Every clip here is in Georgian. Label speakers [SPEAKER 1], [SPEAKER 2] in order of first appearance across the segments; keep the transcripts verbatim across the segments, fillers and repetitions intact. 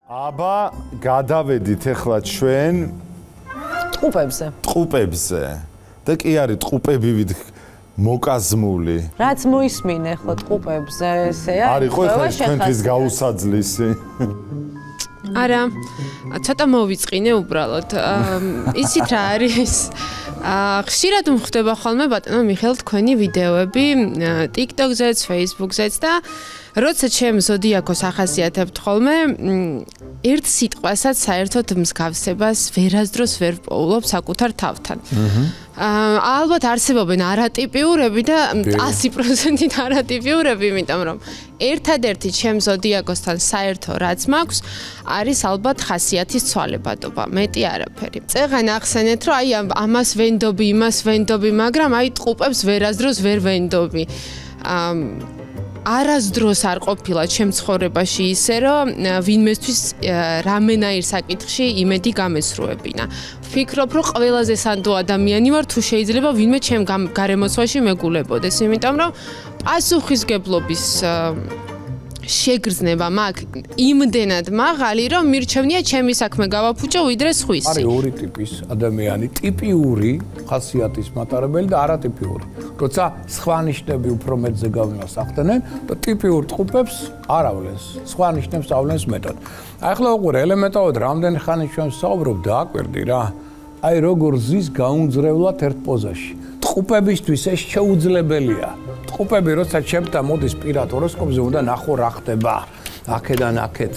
[SPEAKER 1] აბა გადავედით ახლა ჩვენ
[SPEAKER 2] ტყუპებზე.
[SPEAKER 1] ტყუპებზე. და კი არის ტყუპები მოკაზმული.
[SPEAKER 2] რაც მოისმინე ახლა ტყუპებზე, ესეა.
[SPEAKER 1] არის ხო ახლა თქვენთვის გაუსაძლისი.
[SPEAKER 3] არა, ცოტა მოვიწყინე უბრალოდ. იცით რა არის? ხშირად მხდება ხოლმე ბატონო მიხეილ თქვენი ვიდეოები TikTok-ზეც, Facebook-ზეც და როცა ჩემ ზოდიაქოს ახასიათებთ ხოლმე ერთ სიტყვასაც საერთოდ მსგავსებას ვერასდროს ვერ პოულობ საკუთარ თავთან. ალბათ არსებობენ არატიპიურები და ათი პროცენტით არატიპიურები, იმიტომ რომ ერთადერთი ჩემ ზოდიაქოსთან საერთო რაც მაქვს არის ალბათ ხასიათის ცვალებადობა, მეტი არაფერი. წეღან ახსენეთ, რომ აი ამას ვენდობი, იმას ვენდობი, მაგრამ აი ტყუპებს ვერასდროს ვერ ვენდობი. არასდროს არ ყოფილა ჩემ ცხოვრებაში ისე, რომ ვინმესთვის რამენაირ საკითხში იმედი გამესრუებინა. ვფიქრობ, რომ ყველაზე სანდო ადამიანი ვარ, თუ შეიძლება ვინმე ჩემ გარემოცვაში მეგულებოდეს, იმიტომ რომ პასუხისგებლობის შეგრძნება მაქვს იმდენად მაღალი, რომ მირჩევნია ჩემი საქმე გავაფუჭო ვიდრე სხვისი.
[SPEAKER 4] არის ორი ტიპის ადამიანი, ტიპიური ხასიათის მატარებელი და არატიპიური. როცა სხვა ნიშნები უფრო მეტზე გავლენას ახდენენ და ტიპიურ ტყუპებს არ ავლენს. სხვა ნიშნებს ავლენს მეტად. აი ახლა უყურე ელემენტარულად რამდენი ხანი ჩვენ საუბრობ დააკვირდი რა. აი როგორ ზის გაუნძრევლად ერთ პოზაში. ტყუპებისთვის ეს შეუძლებელია. ტყუპები როცა ჩემთან მოდის პირად ჰოროსკოპზე უნდა ნახო რა ხდება. აქედან აქეთ.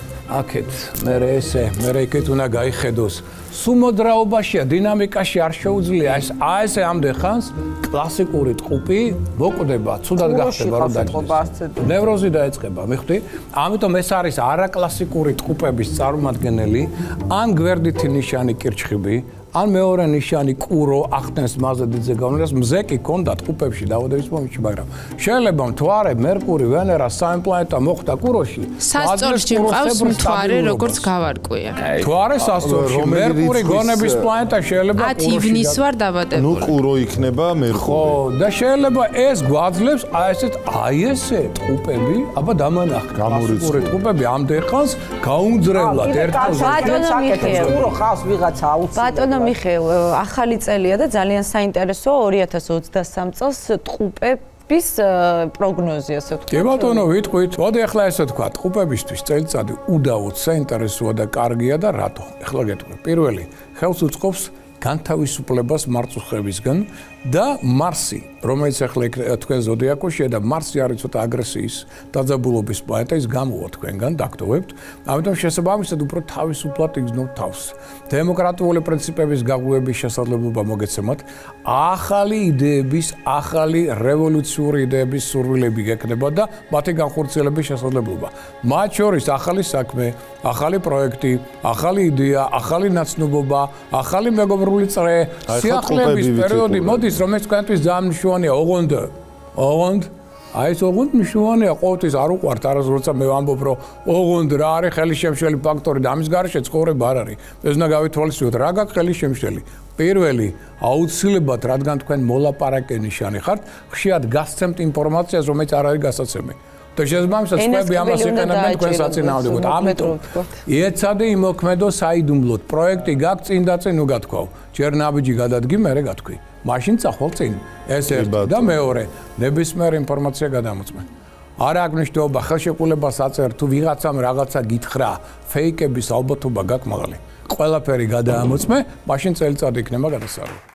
[SPEAKER 4] აქეთ მე ესე, მე იქეთ უნდა გაიხედოს. სუმოძრაობაშია, დინამიკაში არ შეუძლია ეს აი ესე ამდენ ხანს კლასიკური ტყუპი მოკვდება, ცუდად გახდება რომ დაიწყოს. ნევროზი დაეწყება, მიხვდი? ამიტომ ეს არის არაკლასიკური ტყუპების წარმომადგენელი, ან გვერდითი ნიშანი კირჩხიბი, ან მეორე ნიშანი კურო ახდენს მასზე დიდზე გავლენას, მზე კი ქონდა ტყუპებში დაავადების მომენტში, მაგრამ შეიძლება მთვარე, მერკური, ვენერა, სამი პლანეტა მოხვდა კუროში.
[SPEAKER 3] სასწორში მყავს მთვარე, როგორც გავარკვია.
[SPEAKER 4] მთვარე სასწორში, მერკური გონების პლანეტა შეიძლება
[SPEAKER 3] ათი ივნის ვარ დაბადებული.
[SPEAKER 1] ნუ კურო იქნება მერკური.
[SPEAKER 4] ხო, და შეიძლება ეს გვაძლევს აი ესეთ აი ესე ტყუპები, აბა დამანახე.
[SPEAKER 1] გამორიცხული
[SPEAKER 4] ტყუპები ამდენ ხანს გაუნძრევლად ერთ
[SPEAKER 2] პოზიციაზე.
[SPEAKER 5] კურო ხავს ვიღაცა აუცილებლად.
[SPEAKER 2] მიხეილ, ახალი წელია და ძალიან საინტერესოა ორი ათას ოცდასამი წელს ტყუპების პროგნოზი, ასე ვთქვათ.
[SPEAKER 4] კი ბატონო, ვიტყვით. მოდი ახლა ესე თქვა, ტყუპებისთვის წელიწადი უდაოდ საინტერესოა და კარგია და რატო? ახლა გეტყვი. პირველი, ხელს უწყობს განთავისუფლებას მარწუხებისგან და მარსი, რომელიც ახლა თქვენ ზოდიაქოშია და მარსი არის ცოტა აგრესიის დაძაბულობის პლანეტა, ის გამოვა თქვენგან, დაგტოვებთ. ამიტომ შესაბამისად უფრო თავისუფლად იგრძნობთ თავს. დემოკრატიული პრინციპების გაღვივების შესაძლებლობა მოგეცემათ, ახალი იდეების, ახალი რევოლუციური იდეების სურვილები გექნება და მათი განხორციელების შესაძლებლობა. მათ შორის ახალი საქმე, ახალი პროექტი, ახალი იდეა, ახალი ნაცნობობა, ახალი მეგობრული წრე, სიახლეების პერიოდი მოდის, რომელიც თქვენთვის ძალიან მნიშვნელოვანია, ოღონდ, ოღონდ, აი ეს ოღონდ მნიშვნელოვანია, ყოველთვის არ უყვართ არას, როცა მე ვამბობ, რომ ოღონდ რა არის ხელისშემშელი ფაქტორი და ამის გარეშე ცხოვრება არ არის. ეს უნდა გავითვალისწინოთ, რა გაქვს ხელისშემშელი. პირველი, აუცილებლად, რადგან თქვენ მოლაპარაკე ნიშანი ხართ, ხშირად გასცემთ ინფორმაციას, რომელიც არ არის გასაცემი. და შესაბამისად, თქვენები ამას იყენებენ თქვენ საწინააღმდეგოდ. ამიტომ ეცადე იმოქმედო საიდუმლოდ. პროექტი გაქვს წინ და წინ უგათქვაო. ჯერ ნაბიჯი გადადგი, მერე გათქვი. მაშინ წახვალ წინ. ეს ერთი და მეორე, ნებისმიერ ინფორმაცია გადამოწმე. არ აქვს მნიშვნელობა ხელშეკრულებას აწერ თუ ვიღაცამ რაღაცა გითხრა, ფეიკების ალბათობა გაქვს მაღალი. ყველაფერი გადაამოწმე, მაშინ წელიწადი იქნება გადასარევი.